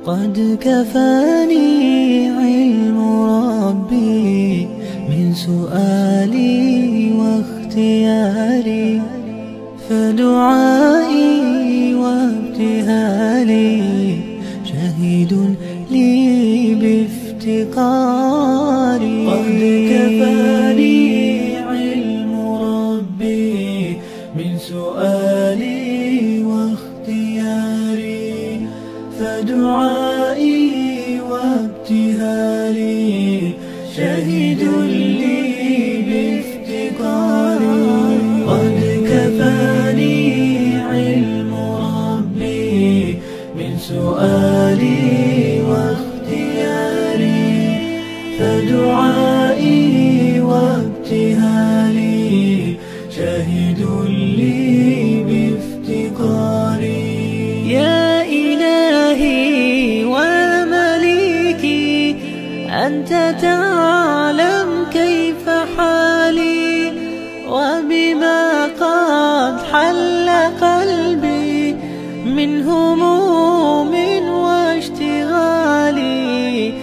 قد كفاني علم ربي من سؤالي واختياري، فدعائي وابتهالي شهيد لي بافتقاري. قد كفاني علم ربي من سؤالي واختياري، فدعائي وابتهالي شهيد لي بافتقاري. قد كفاني علم ربي من سؤالي واختياري، فدعائي وابتهالي شهيد لي بافتقاري. يا إلهي ومليكي أنت تعلم كيف حالي، وبما قد حل قلبي من هموم واشتغالي،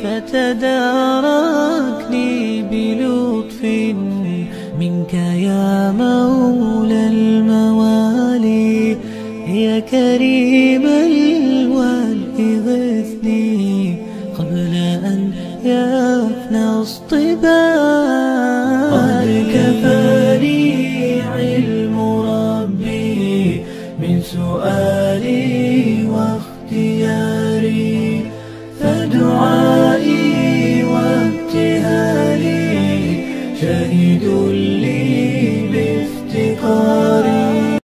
فتداركني بلطف منك يا مولى الموالي. يا كريم الوالد غثني قبل أن يفنى اصطباري. قد كفاني علم ربي من سؤالي